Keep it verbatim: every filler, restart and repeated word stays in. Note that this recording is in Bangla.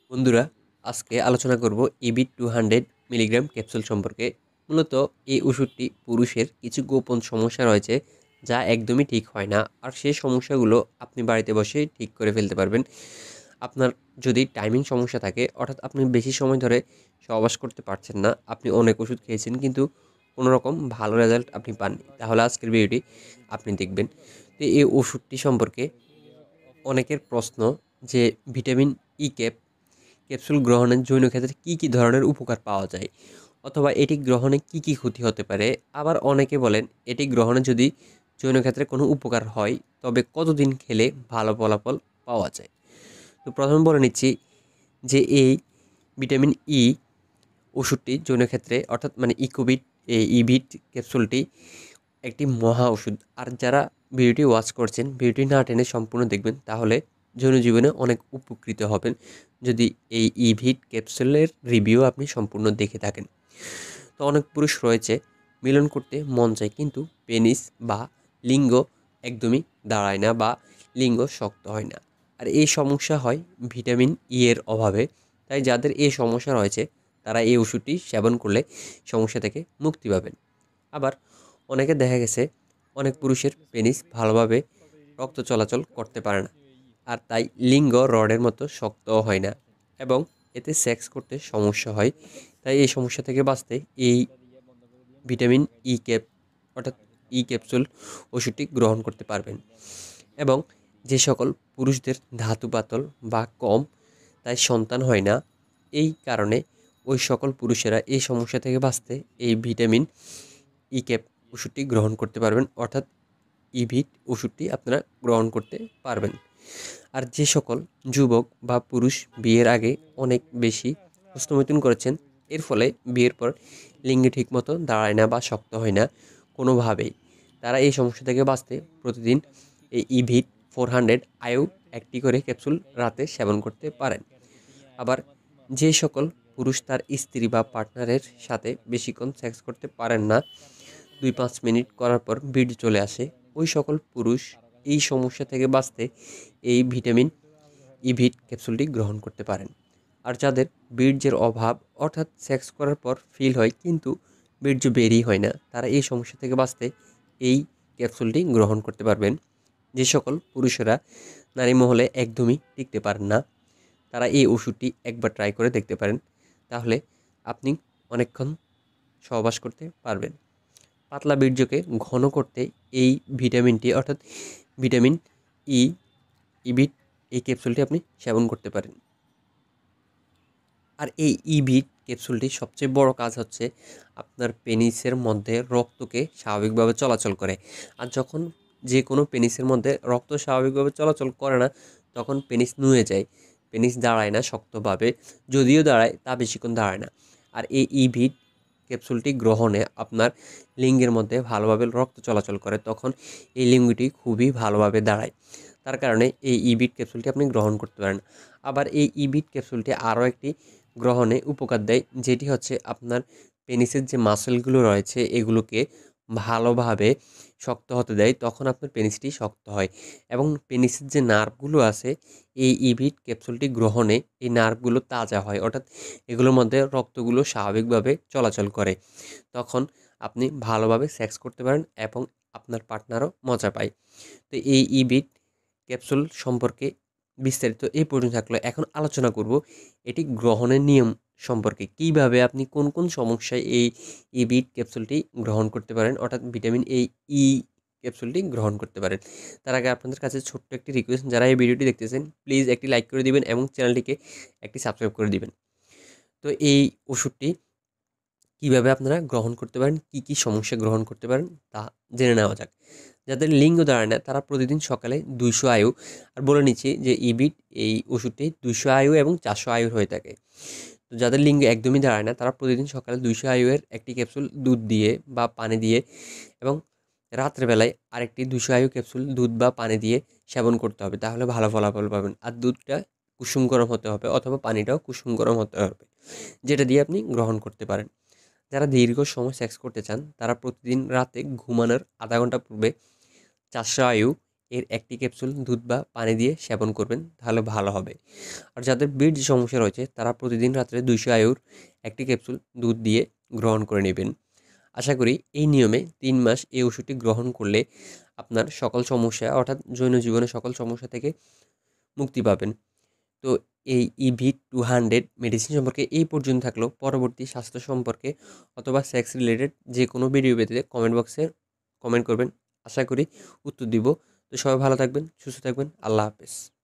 বন্ধুরা, আজকে আলোচনা করব ইবিট টু হান্ড্রেড মিলিগ্রাম ক্যাপসুল সম্পর্কে। মূলত এই ওষুধটি পুরুষের কিছু গোপন সমস্যা রয়েছে যা একদমই ঠিক হয় না, আর সেই সমস্যাগুলো আপনি বাড়িতে বসে ঠিক করে ফেলতে পারবেন। আপনার যদি টাইমিং সমস্যা থাকে, অর্থাৎ আপনি বেশি সময় ধরে সহবাস করতে পারছেন না, আপনি অনেক ওষুধ খেয়েছেন কিন্তু কোনো রকম ভালো রেজাল্ট আপনি পাননি, তাহলে আজকের ভিডিওটি আপনি দেখবেন। তো এই ওষুধটি সম্পর্কে অনেকের প্রশ্ন যে ভিটামিন ই ক্যাপ ক্যাপসুল গ্রহণের জৈন ক্ষেত্রে কী কী ধরনের উপকার পাওয়া যায়, অথবা এটি গ্রহণে কি কি ক্ষতি হতে পারে। আবার অনেকে বলেন এটি গ্রহণে যদি জৈন ক্ষেত্রে কোনো উপকার হয় তবে কতদিন খেলে ভালো ফলাফল পাওয়া যায়। তো প্রথমে বলে নিচ্ছি যে এই ভিটামিন ই ওষুধটি যৌন ক্ষেত্রে, অর্থাৎ মানে ইকোবিট এই ইভিট ক্যাপসুলটি একটি মহা ওষুধ। আর যারা ভিডিওটি ওয়াচ করছেন, ভিডিওটি না টেনে সম্পূর্ণ দেখবেন, তাহলে যৌন জীবনে অনেক উপকৃত হবেন যদি এই ইভিট ক্যাপসুলের রিভিউ আপনি সম্পূর্ণ দেখে থাকেন। তো অনেক পুরুষ রয়েছে মিলন করতে মন চায় কিন্তু পেনিস বা লিঙ্গ একদমই দাঁড়ায় না বা লিঙ্গ শক্ত হয় না। আর এই সমস্যা হয় ভিটামিন ই এর অভাবে। তাই যাদের এই সমস্যা রয়েছে তারা এই ওষুধটি সেবন করলে সমস্যা থেকে মুক্তি পাবেন। আবার অনেকে দেখা গেছে অনেক পুরুষের পেনিস ভালোভাবে রক্ত চলাচল করতে পারে না, আর তাই লিঙ্গ রডের মতো শক্তও হয় না এবং এতে সেক্স করতে সমস্যা হয়। তাই এই সমস্যা থেকে বাঁচতে এই ভিটামিন ই ক্যাপ, অর্থাৎ ই ক্যাপসুল ওষুধটি গ্রহণ করতে পারবেন। এবং যে সকল পুরুষদের ধাতু পাতল বা কম, তাই সন্তান হয় না, এই কারণে ওই সকল পুরুষেরা এই সমস্যা থেকে বাঁচতে এই ভিটামিন ই ক্যাপ ওষুধটি গ্রহণ করতে পারবেন, অর্থাৎ ইভিট ওষুধটি আপনারা গ্রহণ করতে পারবেন। আর যে সকল যুবক বা পুরুষ বিয়ের আগে অনেক বেশি হস্তমৈথুন করেছেন, এর ফলে বিয়ের পর লিঙ্গে ঠিকমতো দাঁড়ায় না বা শক্ত হয় না কোনোভাবেই, তারা এই সমস্যা থেকে বাঁচতে প্রতিদিন এই ইভিট ফোর হান্ড্রেড আয়ু একটি করে ক্যাপসুল রাতে সেবন করতে পারেন। আবার যে সকল পুরুষ তার স্ত্রী বা পার্টনারের সাথে বেশিক্ষণ সেক্স করতে পারেন না, দুই পাঁচ মিনিট করার পর বীর্য চলে আসে, ওই সকল পুরুষ এই সমস্যা থেকে বাঁচতে এই ভিটামিন ইভিট ক্যাপসুলটি গ্রহণ করতে পারেন। আর যাদের বীর্যের অভাব, অর্থাৎ সেক্স করার পর ফিল হয় কিন্তু বীর্য বেরই হয় না, তারা এই সমস্যা থেকে বাঁচতে এই ক্যাপসুলটি গ্রহণ করতে পারবেন। যে সকল পুরুষেরা নারী মহলে একদমই টিকতে পারেন না, তারা এই ওষুধটি একবার ট্রাই করে দেখতে পারেন, তাহলে আপনি অনেকক্ষণ সহবাস করতে পারবেন। পাতলা বীর্যকে ঘন করতে এই ভিটামিনটি, অর্থাৎ ভিটামিন ই ইভিট এই ক্যাপসুলটি আপনি সেবন করতে পারেন। আর এই ইভিট ক্যাপসুলটির সবচেয়ে বড় কাজ হচ্ছে আপনার পেনিসের মধ্যে রক্তকে স্বাভাবিকভাবে চলাচল করে। আর যখন যে কোনো পেনিসের মধ্যে রক্ত স্বাভাবিকভাবে চলাচল করে না, তখন পেনিস নুয়ে যায়, পেনিস দাঁড়ায় না শক্তভাবে, যদিও দাঁড়ায় তা বেশিক্ষণ দাঁড়ায় না। আর এই ইভিট ক্যাপসুলটি গ্রহণে আপনার লিঙ্গের মধ্যে ভালোভাবে রক্ত চলাচল করে, তখন এই লিঙ্গটি খুবই ভালোভাবে দাঁড়ায়। তার কারণে এই ইভিট ক্যাপসুলটি আপনি গ্রহণ করতে পারেন। আবার এই ইভিট ক্যাপসুলটি আরও একটি গ্রহণে উপকার দেয়, যেটি হচ্ছে আপনার পেনিসের যে মাসেলগুলো রয়েছে এগুলোকে ভালোভাবে শক্ত হতে দেয়, তখন আপনার পেনিসটি শক্ত হয়। এবং পেনিসের যে নার্ভগুলো আছে, এই ইভিট ক্যাপসুলটি গ্রহণে এই নার্ভগুলো তাজা হয়, অর্থাৎ এগুলোর মধ্যে রক্তগুলো স্বাভাবিকভাবে চলাচল করে, তখন আপনি ভালোভাবে সেক্স করতে পারেন এবং আপনার পার্টনারও মজা পায়। তো এই ইভিট ক্যাপসুল সম্পর্কে বিস্তারিত এই পর্যন্ত থাকলো। এখন আলোচনা করব এটি গ্রহণের নিয়ম সম্পর্কে, কিভাবে আপনি কোন কোন সমস্যায় এই ইভিট ক্যাপসুলটি গ্রহণ করতে পারেন, অর্থাৎ ভিটামিন এই ই ক্যাপসুলটি গ্রহণ করতে পারেন। তার আগে আপনাদের কাছে ছোট্ট একটি রিকোয়েস্ট, যারা এই ভিডিওটি দেখতেছেন প্লিজ একটি লাইক করে দিবেন এবং চ্যানেলটিকে একটি সাবস্ক্রাইব করে দিবেন। তো এই ওষুধটি কিভাবে আপনারা গ্রহণ করতে পারেন, কি কি সমস্যা গ্রহণ করতে পারেন তা জেনে নেওয়া যাক। যাদের লিঙ্গ দাঁড়ায় না তারা প্রতিদিন সকালে দুইশো আয়ু, আর বলে নিচ্ছি যে ইবিট এই ওষুধটি দুইশো আয়ু এবং চারশো আয়ুর হয়ে থাকে। তো যাদের লিঙ্গ একদমই দাঁড়ায় না তারা প্রতিদিন সকালে দুইশো আয়ুয়ের একটি ক্যাপসুল দুধ দিয়ে বা পানি দিয়ে, এবং রাত্রেবেলায় আরেকটি দুইশো আয়ু ক্যাপসুল দুধ বা পানি দিয়ে সেবন করতে হবে, তাহলে ভালো ফলাফল পাবেন। আর দুধটা কুসুম গরম হতে হবে অথবা পানিটাও কুসুম গরম হতে হবে, যেটা দিয়ে আপনি গ্রহণ করতে পারেন। যারা দীর্ঘ সময় সেক্স করতে চান তারা প্রতিদিন রাতে ঘুমানোর আধা ঘন্টা পূর্বে চারশো আয়ু এর একটি ক্যাপসুল দুধ বা পানি দিয়ে সেবন করবেন, তাহলে ভালো হবে। আর যাদের বীর্য সমস্যা রয়েছে তারা প্রতিদিন রাত্রে দুইশো আয়ুর একটি ক্যাপসুল দুধ দিয়ে গ্রহণ করে নেবেন। আশা করি এই নিয়মে তিন মাস এই ওষুধটি গ্রহণ করলে আপনার সকল সমস্যা অর্থাৎ যৌন জীবনের সকল সমস্যা থেকে মুক্তি পাবেন। তো এই ইভিট টু হান্ড্রেড মেডিসিন সম্পর্কে এই পর্যন্ত থাকলো। পরবর্তী স্বাস্থ্য সম্পর্কে অথবা সেক্স রিলেটেড যে কোনো ভিডিও পেতে কমেন্ট বক্সে কমেন্ট করবেন, আশা করি উত্তর দিব। তো সবাই ভালো থাকবেন, সুস্থ থাকবেন, আল্লাহ হাফেজ।